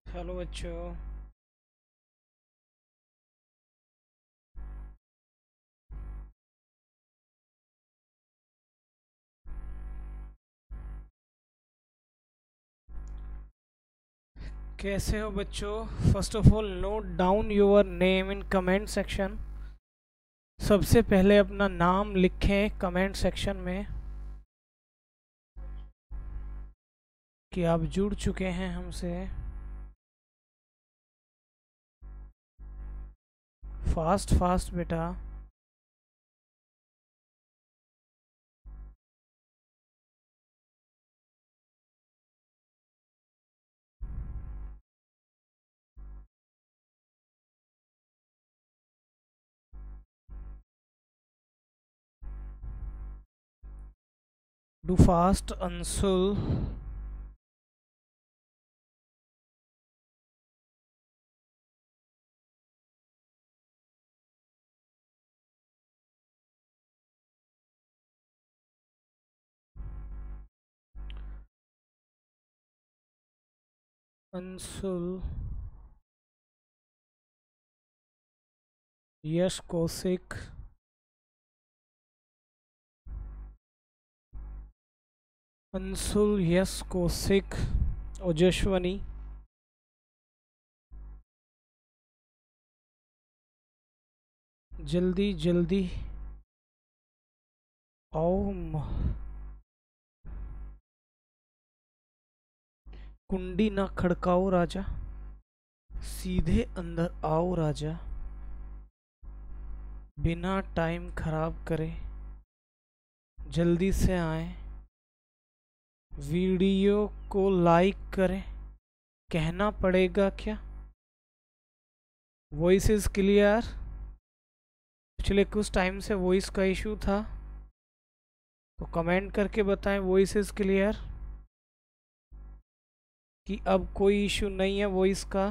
Hello बच्चों। कैसे हो बच्चों? First of all note down your name in comment section. सबसे पहले अपना नाम लिखें कमेंट सेक्शन में कि आप जुड़ चुके हैं हमसे। फास्ट फास्ट बेटा। Do fast Anshul. अंशुल, यश कौशिक, अंशुल, यश कौशिक, ओजस्वनी, जल्दी जल्दी आओ। कुंडी ना खड़काओ राजा, सीधे अंदर आओ राजा। बिना टाइम खराब करे जल्दी से आए। वीडियो को लाइक करें। कहना पड़ेगा क्या? Voice is clear. पिछले कुछ टाइम से वॉइस का इशू था, तो कमेंट करके बताएं वॉइस इज क्लियर कि अब कोई इशू नहीं है वॉइस का।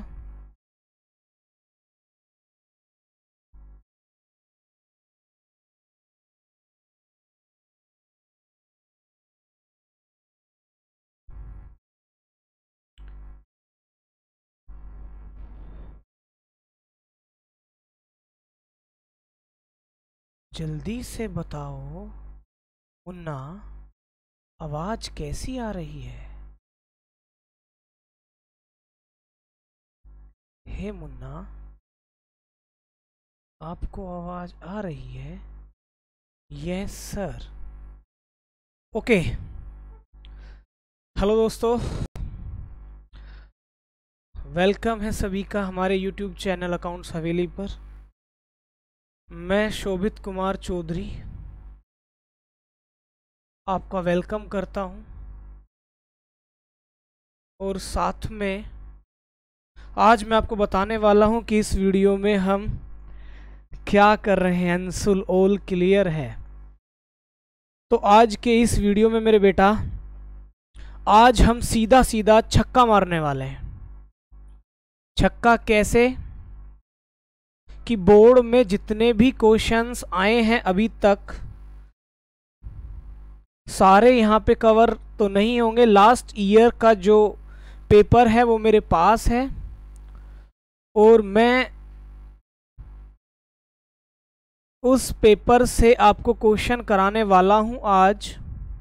जल्दी से बताओ मुन्ना, आवाज कैसी आ रही है? हे मुन्ना, आपको आवाज आ रही है? Yes sir. ओके। हेलो दोस्तों, वेलकम है सभी का हमारे यूट्यूब चैनल अकाउंट्स हवेली पर। मैं शोभित कुमार चौधरी आपका वेलकम करता हूं, और साथ में आज मैं आपको बताने वाला हूं कि इस वीडियो में हम क्या कर रहे हैं। अंशुल ऑल क्लियर है। तो आज के इस वीडियो में मेरे बेटा, आज हम सीधा सीधा छक्का मारने वाले हैं। छक्का कैसे? कि बोर्ड में जितने भी क्वेश्चंस आए हैं अभी तक, सारे यहाँ पे कवर तो नहीं होंगे। लास्ट ईयर का जो पेपर है वो मेरे पास है, और मैं उस पेपर से आपको क्वेश्चन कराने वाला हूं आज।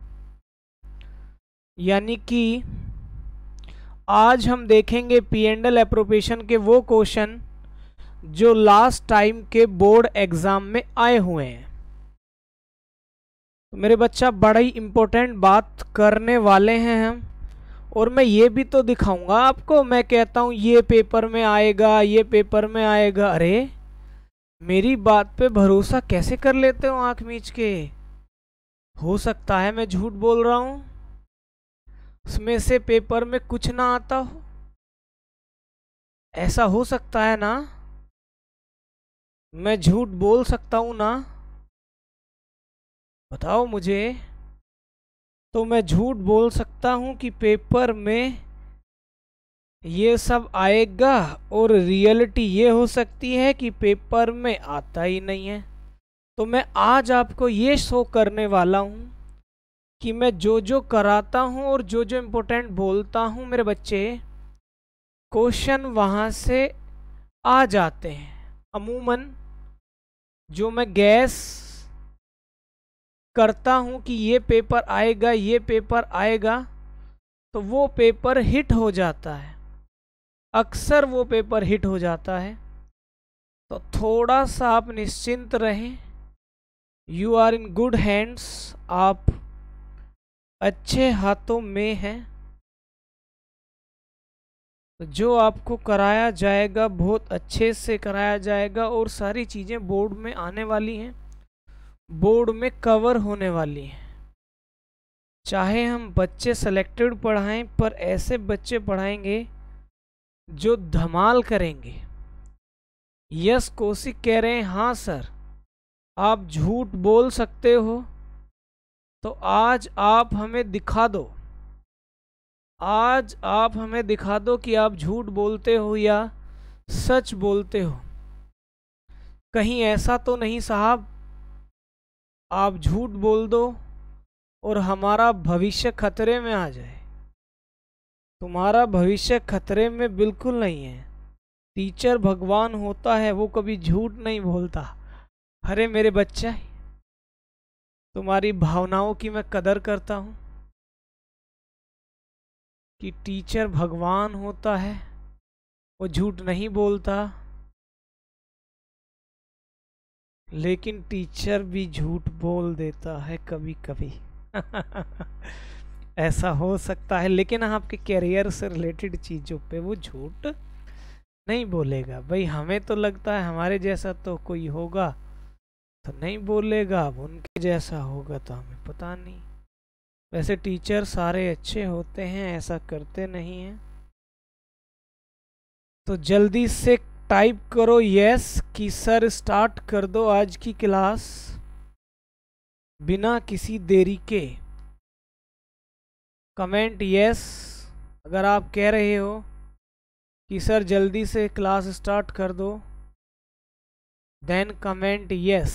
यानी कि आज हम देखेंगे पी&एल एप्रोप्रिएशन के वो क्वेश्चन जो लास्ट टाइम के बोर्ड एग्जाम में आए हुए हैं। तो मेरे बच्चा, बड़ा ही इम्पोर्टेंट बात करने वाले हैं हम, और मैं ये भी तो दिखाऊंगा आपको। मैं कहता हूँ ये पेपर में आएगा, ये पेपर में आएगा। अरे मेरी बात पे भरोसा कैसे कर लेते हो आंख मीच के? हो सकता है मैं झूठ बोल रहा हूँ, उसमें से पेपर में कुछ ना आता हो। ऐसा हो सकता है ना? मैं झूठ बोल सकता हूँ ना? बताओ मुझे। तो मैं झूठ बोल सकता हूँ कि पेपर में ये सब आएगा, और रियलिटी ये हो सकती है कि पेपर में आता ही नहीं है। तो मैं आज आपको ये शो करने वाला हूँ कि मैं जो जो कराता हूँ और जो जो इम्पोर्टेंट बोलता हूँ मेरे बच्चे, क्वेश्चन वहाँ से आ जाते हैं। अमूमन जो मैं गैस करता हूँ कि ये पेपर आएगा, ये पेपर आएगा, तो वो पेपर हिट हो जाता है, अक्सर वो पेपर हिट हो जाता है। तो थोड़ा सा आप निश्चिंत रहें, you are in good hands, आप अच्छे हाथों में हैं। तो जो आपको कराया जाएगा बहुत अच्छे से कराया जाएगा और सारी चीज़ें बोर्ड में आने वाली हैं, बोर्ड में कवर होने वाली हैं। चाहे हम बच्चे सेलेक्टेड पढ़ाएं, पर ऐसे बच्चे पढ़ाएंगे जो धमाल करेंगे। यस कौशिक कह रहे हैं हाँ सर, आप झूठ बोल सकते हो, तो आज आप हमें दिखा दो, आज आप हमें दिखा दो कि आप झूठ बोलते हो या सच बोलते हो। कहीं ऐसा तो नहीं साहब आप झूठ बोल दो और हमारा भविष्य खतरे में आ जाए। तुम्हारा भविष्य खतरे में बिल्कुल नहीं है। टीचर भगवान होता है, वो कभी झूठ नहीं बोलता। अरे मेरे बच्चा, तुम्हारी भावनाओं की मैं कदर करता हूँ कि टीचर भगवान होता है, वो झूठ नहीं बोलता, लेकिन टीचर भी झूठ बोल देता है कभी कभी। ऐसा हो सकता है, लेकिन आपके कैरियर से रिलेटेड चीज़ों पे वो झूठ नहीं बोलेगा। भाई हमें तो लगता है हमारे जैसा तो कोई होगा तो नहीं बोलेगा, अब उनके जैसा होगा तो हमें पता नहीं। वैसे टीचर सारे अच्छे होते हैं, ऐसा करते नहीं हैं। तो जल्दी से टाइप करो यस कि सर स्टार्ट कर दो आज की क्लास बिना किसी देरी के। कमेंट यस अगर आप कह रहे हो कि सर जल्दी से क्लास स्टार्ट कर दो, then comment yes.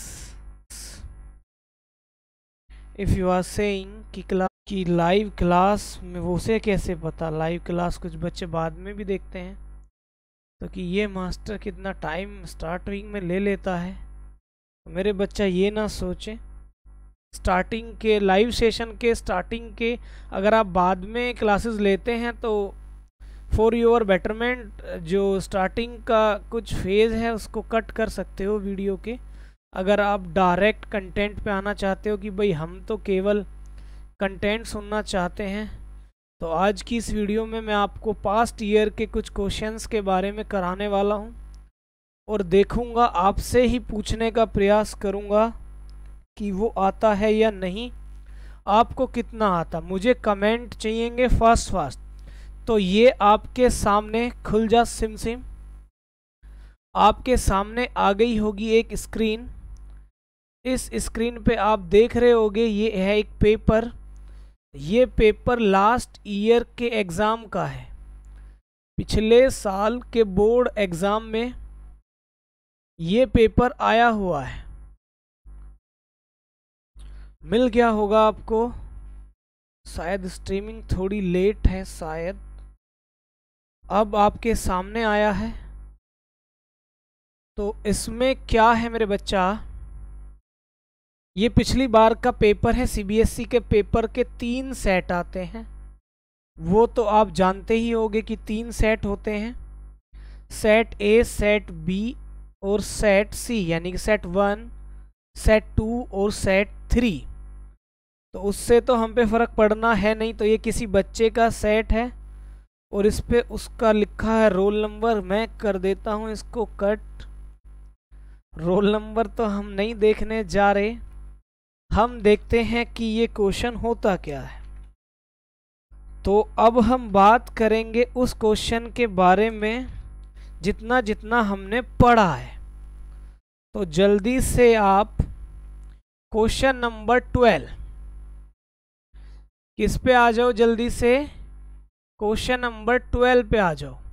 If you are saying कि लाइव क्लास में, वो से कैसे पता लाइव क्लास कुछ बच्चे बाद में भी देखते हैं, तो कि ये मास्टर कितना टाइम स्टार्टिंग में ले लेता है। तो मेरे बच्चा ये ना सोचे स्टार्टिंग के लाइव सेशन के स्टार्टिंग के अगर आप बाद में क्लासेस लेते हैं तो फॉर योर बेटरमेंट जो स्टार्टिंग का कुछ फेज़ है उसको कट कर सकते हो वीडियो के। अगर आप डायरेक्ट कंटेंट पे आना चाहते हो कि भाई हम तो केवल कंटेंट सुनना चाहते हैं, तो आज की इस वीडियो में मैं आपको पास्ट ईयर के कुछ क्वेश्चंस के बारे में कराने वाला हूं और देखूंगा, आपसे ही पूछने का प्रयास करूंगा कि वो आता है या नहीं, आपको कितना आता। मुझे कमेंट चाहिएंगे फास्ट। तो ये आपके सामने खुल जा सिम सिम, आपके सामने आ गई होगी एक स्क्रीन। इस स्क्रीन पे आप देख रहे होगे ये है एक पेपर। ये पेपर लास्ट ईयर के एग्ज़ाम का है। पिछले साल के बोर्ड एग्ज़ाम में ये पेपर आया हुआ है। मिल गया होगा आपको, शायद स्ट्रीमिंग थोड़ी लेट है, शायद अब आपके सामने आया है। तो इसमें क्या है मेरे बच्चा, ये पिछली बार का पेपर है। सीबीएसई के पेपर के 3 सेट आते हैं, वो तो आप जानते ही होंगे कि 3 सेट होते हैं, सेट ए, सेट बी और सेट सी, यानी कि सेट 1, सेट 2 और सेट 3। तो उससे तो हम पे फ़र्क पड़ना है नहीं। तो ये किसी बच्चे का सेट है और इस पे उसका लिखा है रोल नंबर। मैं कर देता हूँ इसको कट। रोल नंबर तो हम नहीं देखने जा रहे, हम देखते हैं कि ये क्वेश्चन होता क्या है। तो अब हम बात करेंगे उस क्वेश्चन के बारे में जितना जितना हमने पढ़ा है। तो जल्दी से आप क्वेश्चन नंबर 12 किस पे आ जाओ, जल्दी से क्वेश्चन नंबर 12 पे आ जाओ।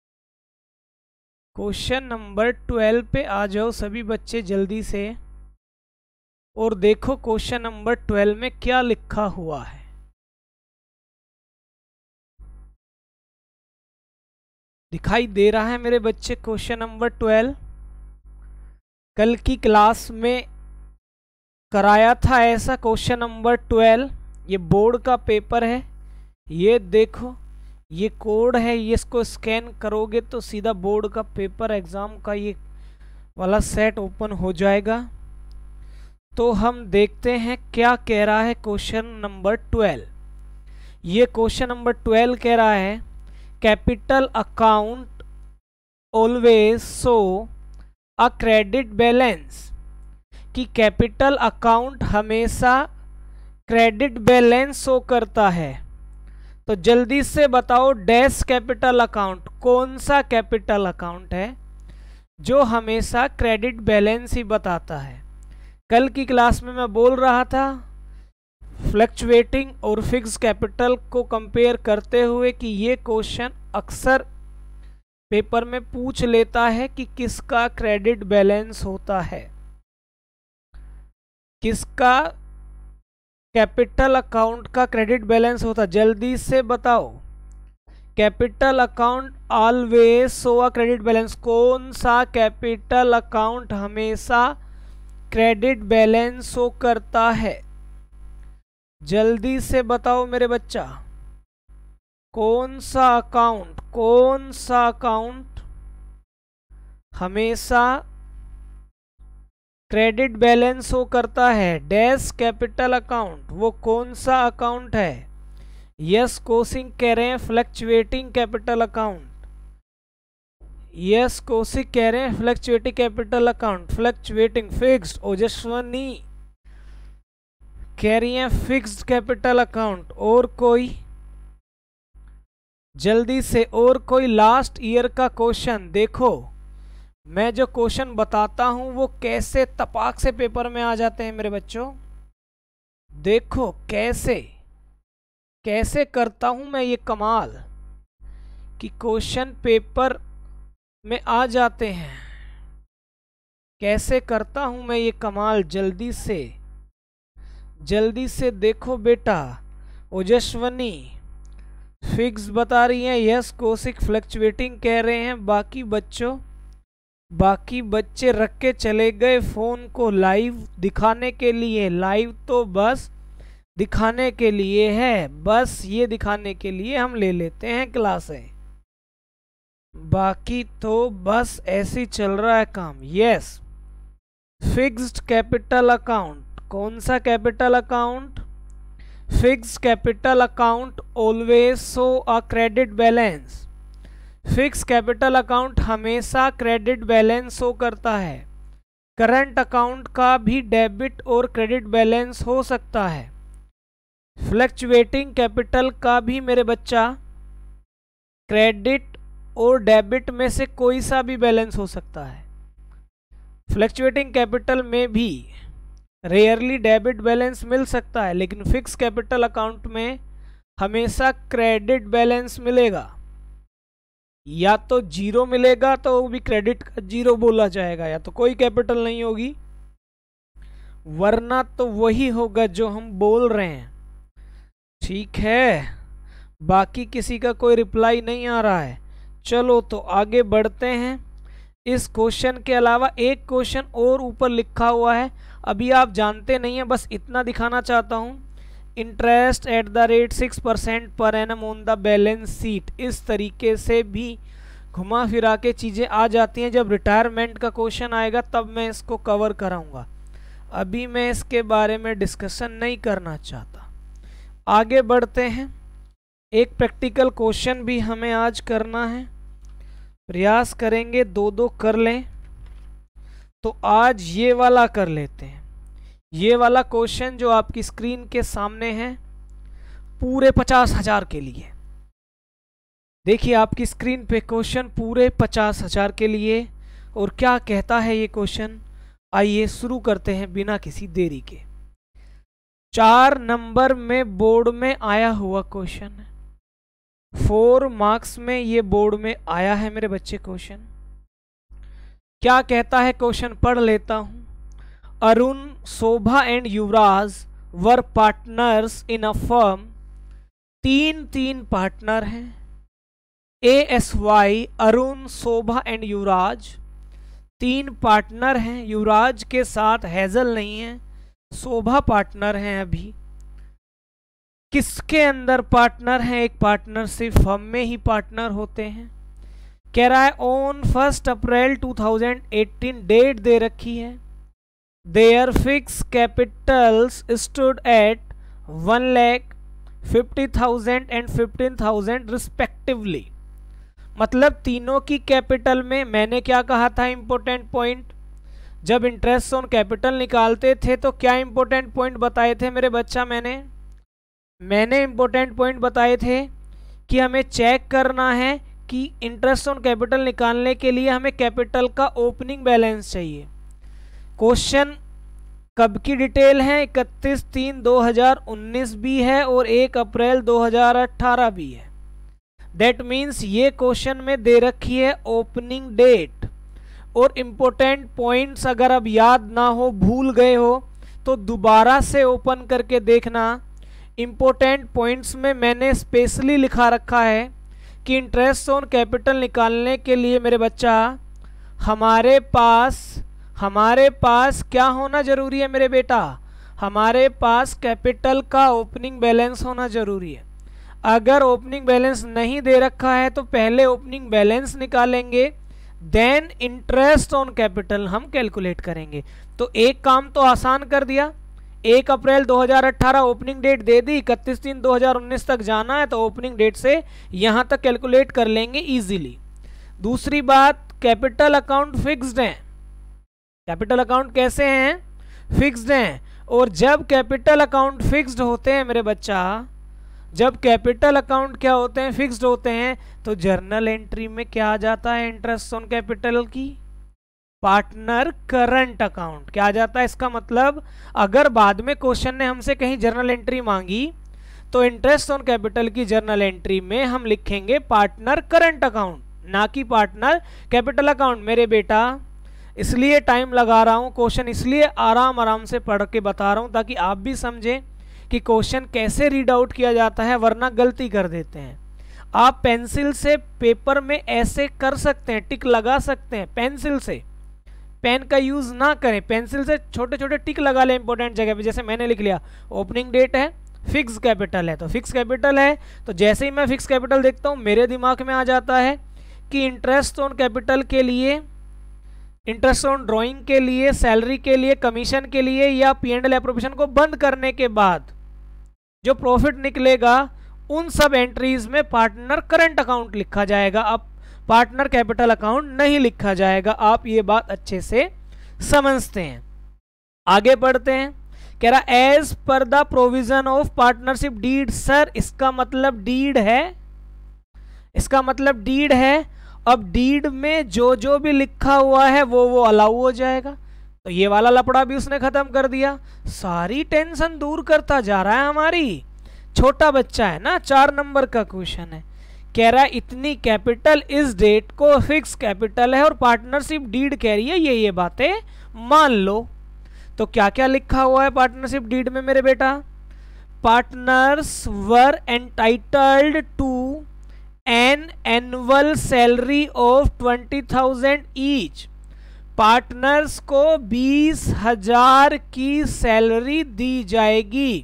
क्वेश्चन नंबर 12 पे आ जाओ सभी बच्चे जल्दी से, और देखो क्वेश्चन नंबर 12 में क्या लिखा हुआ है। दिखाई दे रहा है मेरे बच्चे क्वेश्चन नंबर 12? कल की क्लास में कराया था ऐसा क्वेश्चन नंबर 12। ये बोर्ड का पेपर है, ये देखो ये कोड है, ये इसको स्कैन करोगे तो सीधा बोर्ड का पेपर एग्जाम का ये वाला सेट ओपन हो जाएगा। तो हम देखते हैं क्या कह रहा है क्वेश्चन नंबर 12। ये क्वेश्चन नंबर 12 कह रहा है capital account always show a credit balance, कि कैपिटल अकाउंट हमेशा क्रेडिट बैलेंस शो करता है। तो जल्दी से बताओ डैश कैपिटल अकाउंट, कौन सा कैपिटल अकाउंट है जो हमेशा क्रेडिट बैलेंस ही बताता है। कल की क्लास में मैं बोल रहा था फ्लक्चुएटिंग और फिक्स कैपिटल को कंपेयर करते हुए कि ये क्वेश्चन अक्सर पेपर में पूछ लेता है कि किसका क्रेडिट बैलेंस होता है, किसका कैपिटल अकाउंट का क्रेडिट बैलेंस होता है। जल्दी से बताओ, capital account always show a credit balance, कौन सा कैपिटल अकाउंट हमेशा क्रेडिट बैलेंस शो करता है? जल्दी से बताओ मेरे बच्चा, कौन सा अकाउंट हमेशा क्रेडिट बैलेंस शो करता है? डैश कैपिटल अकाउंट, वो कौन सा अकाउंट है? यस कौशिक कह रहे हैं fluctuating capital account. Yes Kaushik कह रहे हैं fluctuating capital account. Fluctuating fixed, Ojaswini कह रही हैं फिक्स्ड कैपिटल अकाउंट। और कोई जल्दी से, और कोई लास्ट ईयर का क्वेश्चन देखो, मैं जो क्वेश्चन बताता हूं वो कैसे तपाक से पेपर में आ जाते हैं मेरे बच्चों। देखो कैसे करता हूं मैं ये कमाल कि क्वेश्चन पेपर में आ जाते हैं। कैसे करता हूं मैं ये कमाल, जल्दी से देखो बेटा। ओजस्वनी फिक्स बता रही हैं, यस कौशिक फ्लक्चुएटिंग कह रहे हैं। बाकी बच्चे रख के चले गए फोन को लाइव दिखाने के लिए। लाइव तो बस दिखाने के लिए है, बस ये दिखाने के लिए हम ले लेते हैं क्लासें, बाकी तो बस ऐसे ही चल रहा है काम। यस फिक्स्ड कैपिटल अकाउंट, कौन सा capital account? Fixed capital account always show a credit balance. Fix capital account हमेशा क्रेडिट बैलेंस शो करता है। करंट अकाउंट का भी डेबिट और क्रेडिट बैलेंस हो सकता है। फ्लक्चुएटिंग कैपिटल का भी मेरे बच्चा क्रेडिट और डेबिट में से कोई सा भी बैलेंस हो सकता है। फ्लक्चुएटिंग कैपिटल में भी रेयरली डेबिट बैलेंस मिल सकता है, लेकिन फिक्स कैपिटल अकाउंट में हमेशा क्रेडिट बैलेंस मिलेगा। या तो जीरो मिलेगा तो वो भी क्रेडिट का जीरो बोला जाएगा, या तो कोई कैपिटल नहीं होगी, वरना तो वही होगा जो हम बोल रहे हैं। ठीक है, बाकी किसी का कोई रिप्लाई नहीं आ रहा है। चलो तो आगे बढ़ते हैं। इस क्वेश्चन के अलावा एक क्वेश्चन और ऊपर लिखा हुआ है, अभी आप जानते नहीं हैं, बस इतना दिखाना चाहता हूं। Interest at the rate 6% per annum on the balance sheet. इस तरीके से भी घुमा फिरा के चीज़ें आ जाती हैं। जब रिटायरमेंट का क्वेश्चन आएगा तब मैं इसको कवर कराऊंगा, अभी मैं इसके बारे में डिस्कशन नहीं करना चाहता। आगे बढ़ते हैं। एक प्रैक्टिकल क्वेश्चन भी हमें आज करना है, प्रयास करेंगे दो कर लें। तो आज ये वाला कर लेते हैं। ये वाला क्वेश्चन जो आपकी स्क्रीन के सामने है, पूरे 50,000 के लिए। देखिए आपकी स्क्रीन पे क्वेश्चन पूरे 50,000 के लिए। और क्या कहता है ये क्वेश्चन, आइए शुरू करते हैं बिना किसी देरी के। 4 नंबर में बोर्ड में आया हुआ क्वेश्चन है, 4 मार्क्स में ये बोर्ड में आया है मेरे बच्चे क्वेश्चन। क्या कहता है क्वेश्चन, पढ़ लेता हूं। Arun, Shobha and Yuvraj were partners in a firm. 3 partner हैं, ASY, Arun, Shobha and Yuvraj 3 partner हैं। युवराज के साथ हैजल नहीं है, शोभा पार्टनर हैं। अभी किसके अंदर पार्टनर हैं? एक पार्टनरशिप फर्म में ही पार्टनर होते हैं। कह रहा है ऑन 1 अप्रैल 2018 डेट दे रखी है। There fix capitals stood at 1,50,000 and 15,000 respectively. मतलब तीनों की कैपिटल में, मैंने क्या कहा था इंपॉर्टेंट पॉइंट, जब इंटरेस्ट ऑन कैपिटल निकालते थे तो क्या इंपॉर्टेंट पॉइंट बताए थे मेरे बच्चा? मैंने इंपॉर्टेंट पॉइंट बताए थे कि हमें चेक करना है कि इंटरेस्ट ऑन कैपिटल निकालने के लिए हमें कैपिटल का ओपनिंग बैलेंस चाहिए। क्वेश्चन कब की डिटेल है? 31/3/2019 भी है और 1 अप्रैल 2018 भी है। दैट मीन्स ये क्वेश्चन में दे रखी है ओपनिंग डेट। और इम्पोर्टेंट पॉइंट्स अगर अब याद ना हो, भूल गए हो, तो दोबारा से ओपन करके देखना। इम्पोर्टेंट पॉइंट्स में मैंने स्पेशली लिखा रखा है कि इंटरेस्ट ऑन कैपिटल निकालने के लिए मेरे बच्चा हमारे पास क्या होना जरूरी है मेरे बेटा? हमारे पास कैपिटल का ओपनिंग बैलेंस होना जरूरी है। अगर ओपनिंग बैलेंस नहीं दे रखा है तो पहले ओपनिंग बैलेंस निकालेंगे, देन इंटरेस्ट ऑन कैपिटल हम कैलकुलेट करेंगे। तो एक काम तो आसान कर दिया, 1 अप्रैल 2018 ओपनिंग डेट दे दी, 31/3/2019 तक जाना है तो ओपनिंग डेट से यहां तक कैलकुलेट कर लेंगे इजीली। दूसरी बात, कैपिटल अकाउंट फिक्स्ड है। कैपिटल अकाउंट कैसे हैं? फिक्स्ड हैं। और जब कैपिटल अकाउंट फिक्स्ड होते हैं मेरे बच्चा, जब कैपिटल अकाउंट क्या होते हैं? फिक्स्ड होते हैं, तो जर्नल एंट्री में क्या आ जाता है इंटरेस्ट ऑन कैपिटल की? Partner current account. क्या आ जाता है? इसका मतलब अगर बाद में क्वेश्चन ने हमसे कहीं जर्नल एंट्री मांगी तो इंटरेस्ट ऑन कैपिटल की जर्नल एंट्री में हम लिखेंगे पार्टनर करंट अकाउंट, ना कि पार्टनर कैपिटल अकाउंट। मेरे बेटा इसलिए टाइम लगा रहा हूं, क्वेश्चन इसलिए आराम से पढ़ के बता रहा हूं ताकि आप भी समझें कि क्वेश्चन कैसे रीड आउट किया जाता है, वरना गलती कर देते हैं। आप पेंसिल से पेपर में ऐसे कर सकते हैं, टिक लगा सकते हैं पेंसिल से। पेन का यूज ना करें, पेंसिल से छोटे छोटे टिक लगा लें इंपॉर्टेंट जगह पे। जैसे मैंने लिख लिया ओपनिंग डेट है, फिक्स कैपिटल है, तो फिक्स कैपिटल है, तो जैसे ही मैं फिक्स कैपिटल देखता हूं मेरे दिमाग में आ जाता है कि इंटरेस्ट ऑन कैपिटल के लिए, इंटरेस्ट ऑन ड्राइंग के लिए, सैलरी के लिए, कमीशन के लिए या P&L एप्रोप्रिएशन को बंद करने के बाद जो प्रॉफिट निकलेगा उन सब एंट्रीज में पार्टनर करंट अकाउंट लिखा जाएगा। अब पार्टनर कैपिटल अकाउंट नहीं लिखा जाएगा। आप ये बात अच्छे से समझते हैं। आगे बढ़ते हैं। कह रहा as per the provision of partnership deed. Sir इसका मतलब डीड है, इसका मतलब डीड है। अब डीड में जो जो भी लिखा हुआ है वो अलाउ हो जाएगा। तो ये वाला लपड़ा भी उसने खत्म कर दिया, सारी टेंशन दूर करता जा रहा है हमारी। छोटा बच्चा है ना, 4 नंबर का क्वेश्चन है। कह रहा है इतनी कैपिटल इस डेट को फिक्स कैपिटल है और पार्टनरशिप डीड कह रही है ये बातें मान लो। तो क्या क्या लिखा हुआ है पार्टनरशिप डीड में मेरे बेटा? Partners were entitled to an annual salary of 20,000 each. Partners को 20,000 की सैलरी दी जाएगी।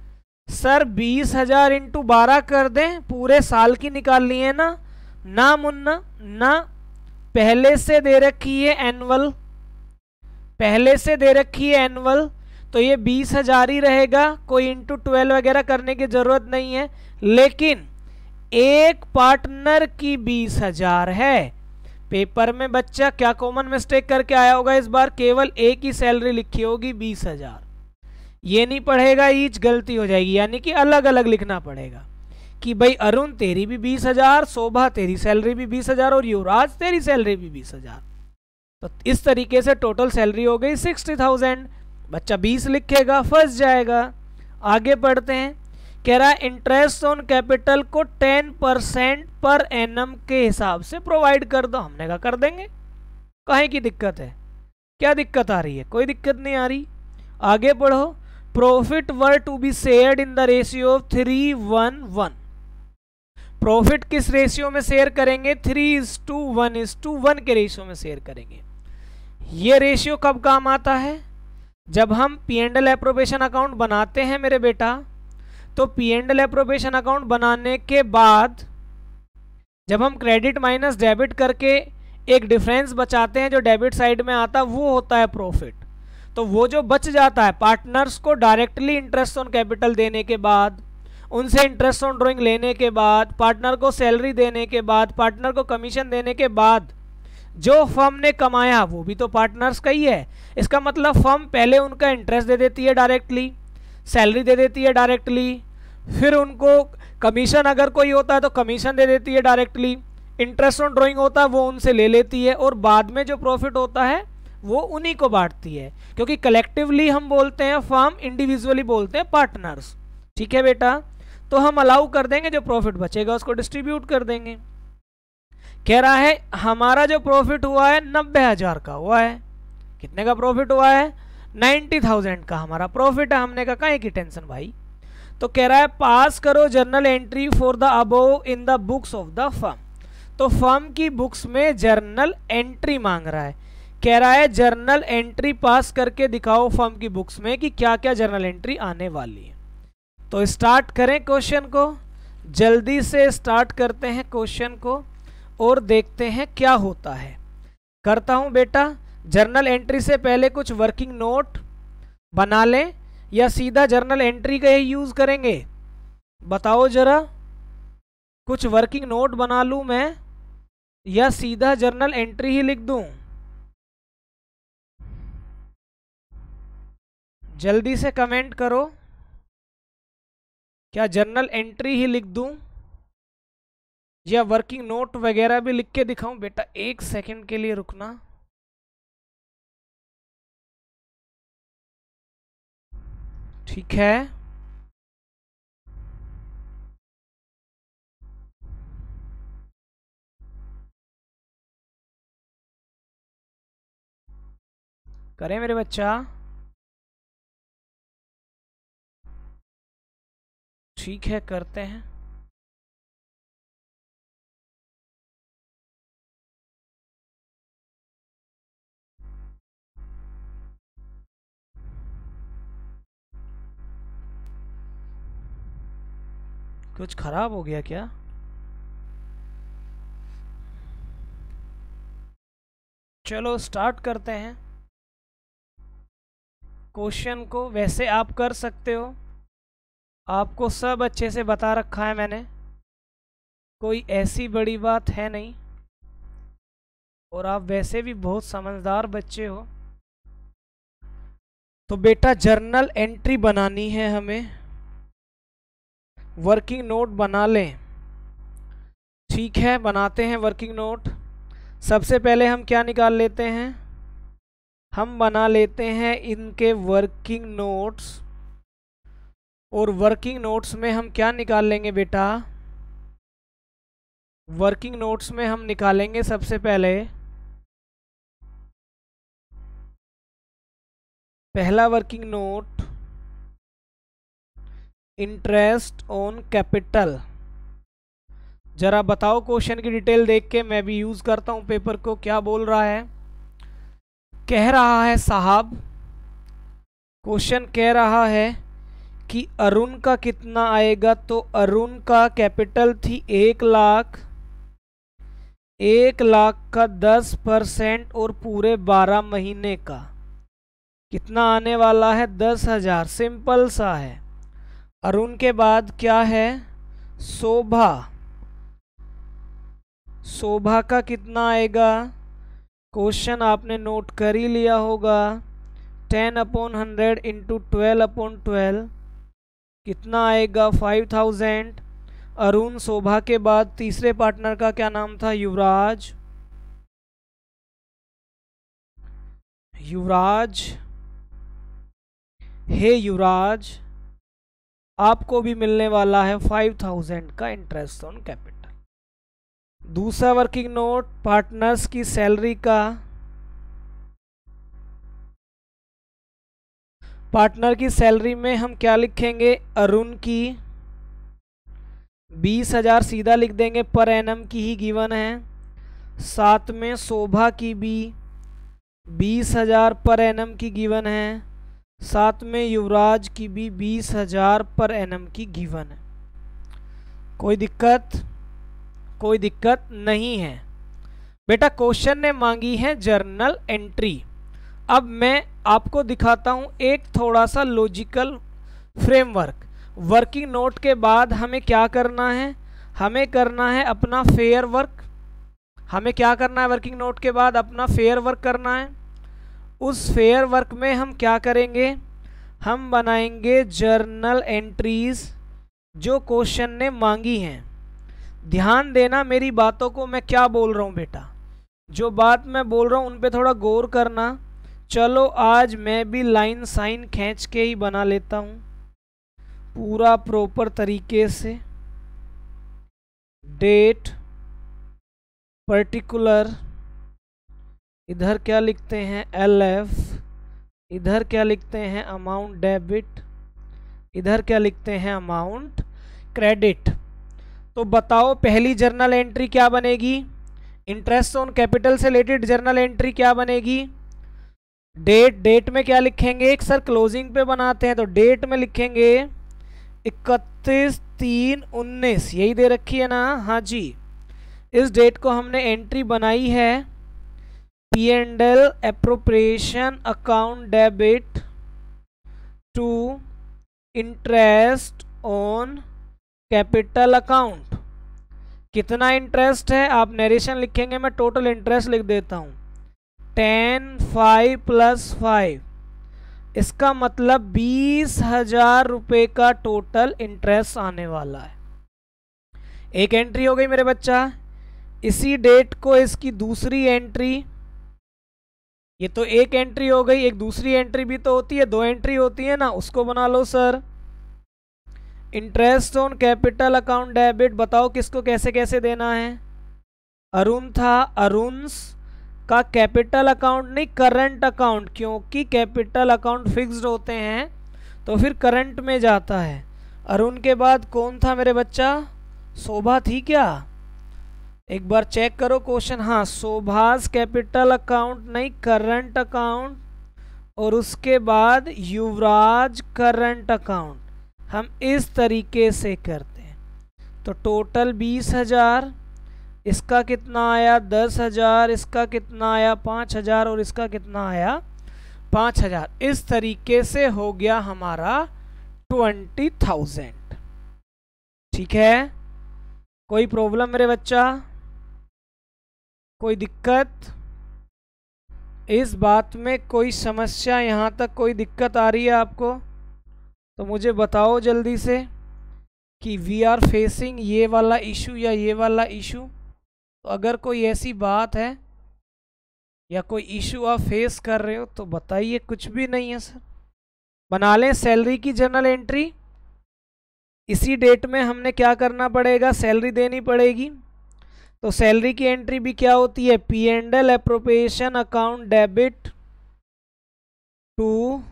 सर 20,000 इंटू 12 कर दें, पूरे साल की निकालनी है ना? ना मुन्ना ना, पहले से दे रखी है एनुअल, पहले से दे रखी है एनुअल, तो ये 20,000 ही रहेगा। कोई इंटू 12 वगैरह करने की जरूरत नहीं है। लेकिन एक पार्टनर की 20,000 है। पेपर में बच्चा क्या कॉमन मिस्टेक करके आया होगा इस बार? केवल एक ही सैलरी लिखी होगी 20,000, ये नहीं पढ़ेगा ईच, गलती हो जाएगी। यानी कि अलग अलग लिखना पड़ेगा कि भाई अरुण तेरी भी 20,000, शोभा तेरी सैलरी भी 20,000 और युवराज तेरी सैलरी भी 20,000। तो इस तरीके से टोटल सैलरी हो गई 60,000। बच्चा 20 लिखेगा, फंस जाएगा। आगे बढ़ते हैं। कह रहा है इंटरेस्ट ऑन कैपिटल को 10% पर एनम के हिसाब से प्रोवाइड कर दो। हमने कहा कर देंगे, काहे की दिक्कत है? क्या दिक्कत आ रही है? कोई दिक्कत नहीं आ रही। आगे बढ़ो। Profit were to be shared in the ratio of 3:1:1। Profit किस रेशियो में शेयर करेंगे? 3:1 के रेशियो में शेयर करेंगे। ये रेशियो कब काम आता है? जब हम P&L एप्रोप्रिएशन अकाउंट बनाते हैं मेरे बेटा, तो P&L एप्रोप्रिएशन अकाउंट बनाने के बाद जब हम क्रेडिट माइनस डेबिट करके एक डिफरेंस बचाते हैं जो डेबिट साइड में आता है, वो होता है प्रॉफिट। तो वो जो बच जाता है, पार्टनर्स को डायरेक्टली इंटरेस्ट ऑन कैपिटल देने के बाद, उनसे इंटरेस्ट ऑन ड्रॉइंग लेने के बाद, पार्टनर को सैलरी देने के बाद, पार्टनर को कमीशन देने के बाद जो फर्म ने कमाया वो भी तो पार्टनर्स का ही है। इसका मतलब फर्म पहले उनका इंटरेस्ट दे देती है डायरेक्टली, सैलरी दे देती है डायरेक्टली, फिर उनको कमीशन अगर कोई होता है तो कमीशन दे देती है डायरेक्टली, इंटरेस्ट ऑन ड्रॉइंग होता है वो उनसे ले लेती है, और बाद में जो प्रॉफिट होता है वो उन्हीं को बांटती है। क्योंकि कलेक्टिवली हम बोलते हैं फर्म, इंडिविजुअली बोलते हैं पार्टनर्स। ठीक है बेटा, तो हम अलाउ कर देंगे, जो प्रॉफिट बचेगा उसको डिस्ट्रीब्यूट कर देंगे। कह रहा है हमारा जो प्रॉफिट हुआ है 90,000 का हुआ है। कितने का प्रॉफिट हुआ है? 90,000 का हमारा प्रॉफिट है। हमने कहा काहे की टेंशन भाई। तो कह रहा है पास करो journal entry for the above in the books of the firm. तो फर्म की बुक्स में जर्नल एंट्री मांग रहा है। कह रहा है जर्नल एंट्री पास करके दिखाओ फर्म की बुक्स में कि क्या क्या जर्नल एंट्री आने वाली है। तो स्टार्ट करें क्वेश्चन को, जल्दी से स्टार्ट करते हैं क्वेश्चन को और देखते हैं क्या होता है। करता हूं बेटा, जर्नल एंट्री से पहले कुछ वर्किंग नोट बना लें या सीधा जर्नल एंट्री का ही यूज करेंगे? बताओ जरा, कुछ वर्किंग नोट बना लूं मैं या सीधा जर्नल एंट्री ही लिख दूं? जल्दी से कमेंट करो, क्या जर्नल एंट्री ही लिख दूं या वर्किंग नोट वगैरह भी लिख के दिखाऊं? बेटा एक सेकंड के लिए रुकना। ठीक है, करें मेरे बच्चा? ठीक है, करते हैं। कुछ खराब हो गया क्या? चलो स्टार्ट करते हैं क्वेश्चन को। वैसे आप कर सकते हो, आपको सब अच्छे से बता रखा है मैंने, कोई ऐसी बड़ी बात है नहीं, और आप वैसे भी बहुत समझदार बच्चे हो। तो बेटा जर्नल एंट्री बनानी है हमें, वर्किंग नोट बना लें। ठीक है, बनाते हैं वर्किंग नोट। सबसे पहले हम क्या निकाल लेते हैं? हम बना लेते हैं इनके वर्किंग नोट्स, और वर्किंग नोट्स में हम क्या निकाल लेंगे बेटा? वर्किंग नोट्स में हम निकालेंगे सबसे पहले पहला working note, interest on capital. जरा बताओ क्वेश्चन की डिटेल देख के, मैं भी यूज करता हूं पेपर को। क्या बोल रहा है? कह रहा है साहब, क्वेश्चन कह रहा है कि अरुण का कितना आएगा। तो अरुण का कैपिटल थी 1,00,000, 1,00,000 का 10% और पूरे 12 महीने का कितना आने वाला है? 10,000। सिंपल सा है। अरुण के बाद क्या है? शोभा। शोभा का कितना आएगा? क्वेश्चन आपने नोट कर ही लिया होगा, 10/100 इंटू 12/12 कितना आएगा? 5,000। अरुण शोभा के बाद तीसरे पार्टनर का क्या नाम था? युवराज। युवराज, हे युवराज, आपको भी मिलने वाला है 5,000 का इंटरेस्ट ऑन कैपिटल। दूसरा वर्किंग नोट, पार्टनर्स की सैलरी का। पार्टनर की सैलरी में हम क्या लिखेंगे? अरुण की 20,000 सीधा लिख देंगे, पर एनम की ही गिवन है। साथ में शोभा की भी 20,000 पर एनम की गिवन है। साथ में युवराज की भी 20,000 पर एनम की गिवन है। कोई दिक्कत? कोई दिक्कत नहीं है बेटा। क्वेश्चन ने मांगी है जर्नल एंट्री। अब मैं आपको दिखाता हूं एक थोड़ा सा लॉजिकल फ्रेमवर्क। वर्किंग नोट के बाद हमें क्या करना है? हमें करना है अपना फेयर वर्क। हमें क्या करना है? वर्किंग नोट के बाद अपना फेयर वर्क करना है। उस फेयर वर्क में हम क्या करेंगे? हम बनाएंगे जर्नल एंट्रीज जो क्वेश्चन ने मांगी हैं। ध्यान देना मेरी बातों को, मैं क्या बोल रहा हूँ बेटा। जो बात मैं बोल रहा हूँ उन पे थोड़ा गौर करना। चलो आज मैं भी लाइन साइन खींच के ही बना लेता हूँ पूरा प्रॉपर तरीके से। डेट, पर्टिकुलर, इधर क्या लिखते हैं LF, इधर क्या लिखते हैं अमाउंट डेबिट, इधर क्या लिखते हैं अमाउंट क्रेडिट। तो बताओ पहली जर्नल एंट्री क्या बनेगी? इंटरेस्ट ऑन कैपिटल से रिलेटेड जर्नल एंट्री क्या बनेगी? डेट, डेट में क्या लिखेंगे? एक सर क्लोजिंग पे बनाते हैं तो डेट में लिखेंगे 31/3/19, यही दे रखी है ना? हाँ जी। इस डेट को हमने एंट्री बनाई है P&L appropriation account debit to interest on capital account. कितना इंटरेस्ट है? आप नरेशन लिखेंगे, मैं टोटल इंटरेस्ट लिख देता हूं 10, 5 + 5। इसका मतलब 20,000 रुपये का टोटल इंटरेस्ट आने वाला है। एक एंट्री हो गई मेरे बच्चा। इसी डेट को इसकी दूसरी एंट्री, ये तो एक एंट्री हो गई, एक दूसरी एंट्री भी तो होती है, 2 एंट्री होती है ना, उसको बना लो sir. Interest on capital account debit, बताओ किसको कैसे कैसे देना है? अरुण था, अरुण्स का कैपिटल अकाउंट नहीं करंट अकाउंट, क्योंकि कैपिटल अकाउंट फिक्स्ड होते हैं तो फिर करंट में जाता है। अरुण के बाद कौन था मेरे बच्चा? शोभा थी क्या? एक बार चेक करो क्वेश्चन। हाँ, शोभास कैपिटल अकाउंट नहीं करंट अकाउंट, और उसके बाद युवराज करंट अकाउंट। हम इस तरीके से करते हैं। तो टोटल 20,000, इसका कितना आया 10,000, इसका कितना आया 5,000, और इसका कितना आया 5,000। इस तरीके से हो गया हमारा 20,000। ठीक है? कोई प्रॉब्लम मेरे बच्चा? कोई दिक्कत इस बात में? कोई समस्या यहाँ तक? कोई दिक्कत आ रही है आपको तो मुझे बताओ जल्दी से कि वी आर फेसिंग ये वाला इशू या ये वाला इशू। तो अगर कोई ऐसी बात है या कोई इशू आप फेस कर रहे हो तो बताइए। कुछ भी नहीं है सर। बना लें सैलरी की जर्नल एंट्री। इसी डेट में हमने क्या करना पड़ेगा? सैलरी देनी पड़ेगी। तो सैलरी की एंट्री भी क्या होती है? P&L appropriation account debit to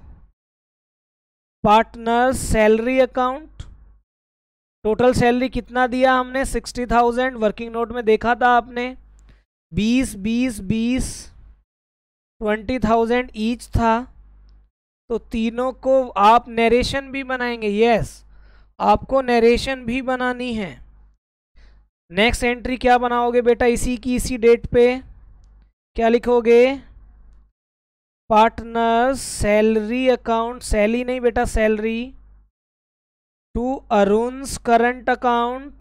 partner salary account. Total salary कितना दिया हमने? 60,000। वर्किंग नोट में देखा था आपने 20, 20, 20, 20,000 ईच था। तो तीनों को आप नरेशन भी बनाएंगे। यस, आपको नरेशन भी बनानी है। नेक्स्ट एंट्री क्या बनाओगे बेटा? इसी की इसी डेट पे क्या लिखोगे? पार्टनर सैलरी अकाउंट, सैली नहीं बेटा, salary to Arun's current account.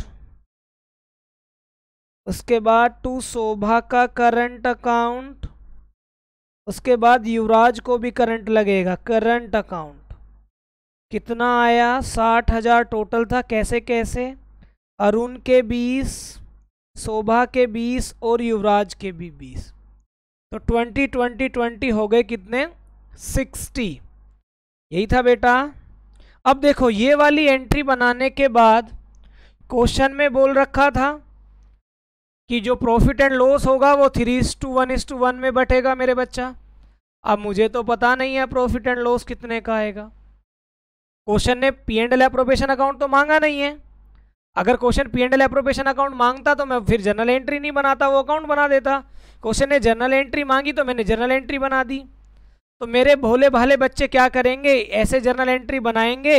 उसके बाद टू शोभा का करंट अकाउंट। उसके बाद युवराज को भी करंट लगेगा, करंट अकाउंट। कितना आया? 60,000 टोटल था। कैसे कैसे? अरुण के 20, शोभा के 20 और युवराज के भी 20। तो 20, 20, 20 हो गए कितने? 60। यही था बेटा। अब देखो ये वाली एंट्री बनाने के बाद क्वेश्चन में बोल रखा था कि जो प्रॉफिट एंड लॉस होगा वो 3:1:1 में बटेगा मेरे बच्चा। अब मुझे तो पता नहीं है प्रॉफिट एंड लॉस कितने का आएगा। क्वेश्चन ने P&L एप्रोप्रिएशन अकाउंट तो मांगा नहीं है। अगर question P and L appropriation account मांगता तो मैं फिर जर्नल एंट्री नहीं बनाता, वो अकाउंट बना देता। क्वेश्चन ने जर्नल एंट्री मांगी तो मैंने जर्नल एंट्री बना दी। तो मेरे भोले भाले बच्चे क्या करेंगे, ऐसे जर्नल एंट्री बनाएंगे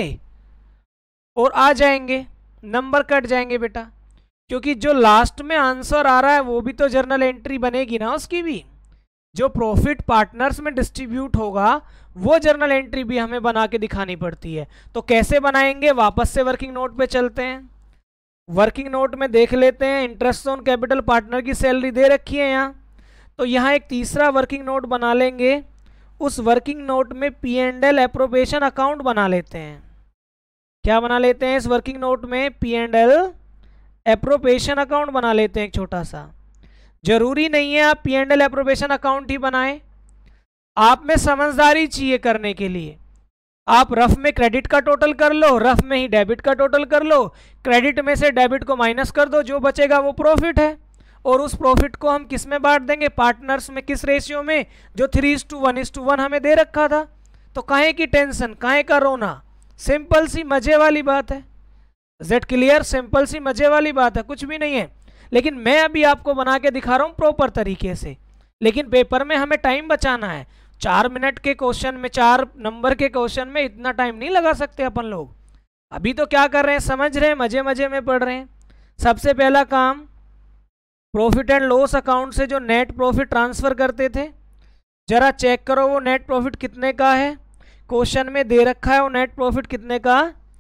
और आ जाएंगे, नंबर कट जाएंगे बेटा, क्योंकि जो लास्ट में आंसर आ रहा है वो भी तो जर्नल एंट्री बनेगी ना उसकी भी। जो प्रॉफिट पार्टनर्स में डिस्ट्रीब्यूट होगा वो जर्नल एंट्री भी हमें बना के दिखानी पड़ती है। तो कैसे बनाएंगे, वापस से वर्किंग नोट पे चलते हैं। वर्किंग नोट में देख लेते हैं, इंटरेस्ट ऑन कैपिटल पार्टनर की सैलरी दे रखी है यहाँ। तो यहाँ एक तीसरा वर्किंग नोट बना लेंगे, उस वर्किंग नोट में P and L appropriation account बना लेते हैं। क्या बना लेते हैं इस वर्किंग नोट में, P and L appropriation account बना लेते हैं एक छोटा सा। जरूरी नहीं है आप P and L appropriation account ही बनाएं, आप में समझदारी चाहिए करने के लिए। आप रफ में क्रेडिट का टोटल कर लो, रफ में ही डेबिट का टोटल कर लो, क्रेडिट में से डेबिट को माइनस कर दो, जो बचेगा वो प्रॉफिट है। और उस प्रॉफिट को हम किस में बांट देंगे, पार्टनर्स में। किस रेशियो में, जो 3:1 हमें दे रखा था। तो काहे की टेंशन, काहे का रोना, सिंपल सी मजे वाली बात है। जेड क्लियर, सिंपल सी मजे वाली बात है, कुछ भी नहीं है। लेकिन मैं अभी आपको बना के दिखा रहा हूँ प्रॉपर तरीके से, लेकिन पेपर में हमें टाइम बचाना है। 4 मिनट के क्वेश्चन में, 4 नंबर के क्वेश्चन में इतना टाइम नहीं लगा सकते अपन लोग। अभी तो क्या कर रहे हैं, समझ रहे हैं, मजे मजे में पढ़ रहे हैं। सबसे पहला काम, प्रॉफिट एंड लॉस अकाउंट से जो नेट प्रॉफिट ट्रांसफर करते थे, जरा चेक करो वो नेट प्रॉफिट कितने का है। क्वेश्चन में दे रखा है वो नेट प्रॉफिट कितने का,